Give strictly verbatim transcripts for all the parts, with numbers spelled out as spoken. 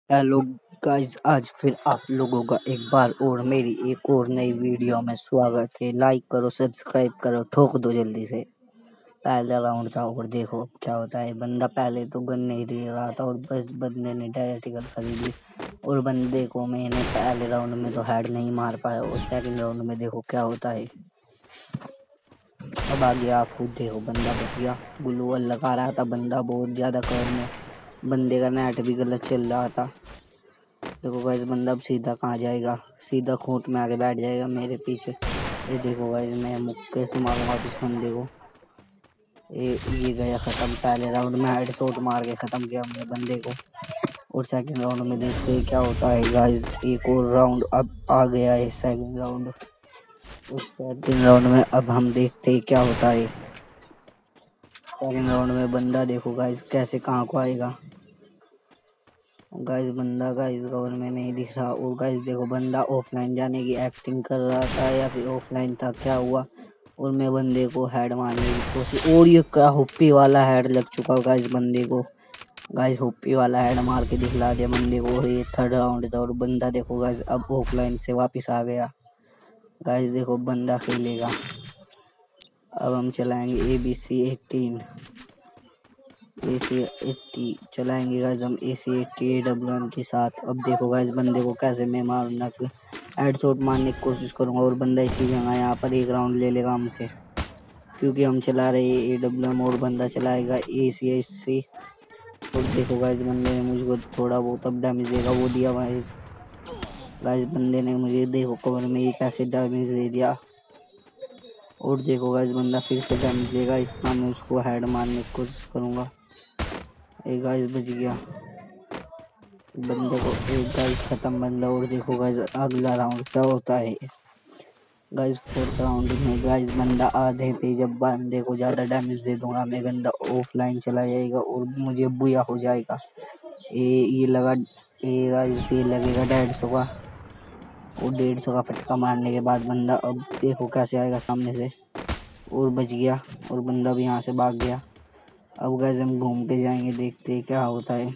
Hello guys, आज फिर आप लोगों का एक बार और मेरी एक और नई वीडियो में स्वागत है। लाइक करो, सब्सक्राइब करो, ठोक दो जल्दी से। पहला राउंड था और देखो अब क्या होता है। बंदा पहले तो गन नहीं दे रहा था और बस बंदे ने डायरेक्ट गन खरीद ली और बंदे को मैंने पहले राउंड में तो हेड नहीं मार पाया और सेकंड राउंड में देखो क्या होता है। अब आगे आप खुद देखो, बंदा बच गया। ग्लूवल लगा रहा था बंदा बहुत ज्यादा कवर में, बंदे का नेट भी गलत चल रहा था। देखो गाइस, बंदा अब सीधा कहाँ जाएगा, सीधा खूंट में आके बैठ जाएगा मेरे पीछे। ये देखो गाइस, मैं मुक्के से मारूंगा अब इस बंदे को। ये ये गया खत्म। पहले राउंड में हेड शॉट मार के खत्म किया हमने बंदे को और सेकंड राउंड में देखते हैं क्या होता है गाइस। एक और राउंड अब आ गया है, सेकंड राउंड। उस सेकंड राउंड में अब हम देखते हैं क्या होता है। सेकंड राउंड में बंदा देखो गाइस कैसे कहाँ को आएगा। गाइस बंदा गाइस कवर में नहीं दिख रहा और गाइस देखो बंदा ऑफलाइन जाने की एक्टिंग कर रहा था या फिर ऑफलाइन था, क्या हुआ। और मैं बंदे को हेड मारने की कोशिश, और ये क्या हुप्पी वाला हेड लग चुका गाइस बंदे को। गाइस हुप्पी वाला हेड मार के दिखला दिया बंदे को। और ये थर्ड राउंड था और बंदा देखो गाइस अब ऑफलाइन से वापस आ गया। गाइस देखो बंदा खेलेगा। अब हम चलाएंगे A B C eighteen, A C eighty चलाएंगे गाइस हम A C eighty A W M के साथ। अब देखो गाइस बंदे को कैसे मैं मारूंगा, हेडशॉट मारने की कोशिश करूंगा और बंदा इसी जगह यहाँ पर एक राउंड ले लेगा हमसे, क्योंकि हम चला रहे हैं ए डब्ल्यू एम और बंदा चलाएगा ए सी एच सी। और देखो गाइस बंदे ने मुझको थोड़ा बहुत अब डैमेज देगा वो दिया गाइस। गाइस बंदे ने मुझे देखो कवर में एक ऐसे डैमेज दे दिया और देखो गाइस बंदा फिर से डैमेज देगा। इतना मैं उसको हेड मारने की कोशिश करूंगा। एक गाइस बच गया बंदे को, एक गाइस खत्म बंदा। और देखो गाइस अगला राउंड क्या होता है। गाइस फोर्थ राउंड में गाइस बंदा आधे पे, जब बंदे को ज्यादा डैमेज दे दूंगा मैं, बंदा ऑफलाइन चला जाएगा और मुझे बुया हो जाएगा। ये ये लगा, ये गाइस ये लगेगा डेढ़ सौ का और डेढ़ सौ का फटका मारने के बाद बंदा अब देखो कैसे आएगा सामने से और बच गया और बंदा भी यहाँ से भाग गया। अब गाइस हम घूम के जाएंगे, देखते हैं क्या होता है।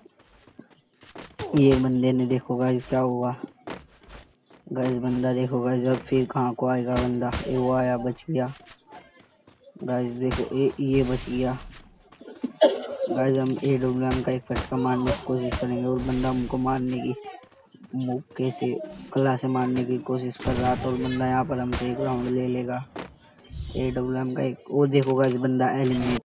ये बंदे ने देखो गाइस क्या हुआ। गाइस बंदा देखो गाइस अब फिर कहाँ को आएगा बंदा। ये वो आया, बच गया। गाइस देखो ये ये बच गया। गाइस हम ए डब्ल्यू एम का एक फटका मारने की कोशिश करेंगे और बंदा हमको मारने की, मुक्के से कला से मारने की कोशिश कर रहा था और बंदा यहाँ पर हमसे एक राउंड ले लेगा। ए डब्ल्यू एम का एक, और देखो गाइस बंदा एलिमिनेट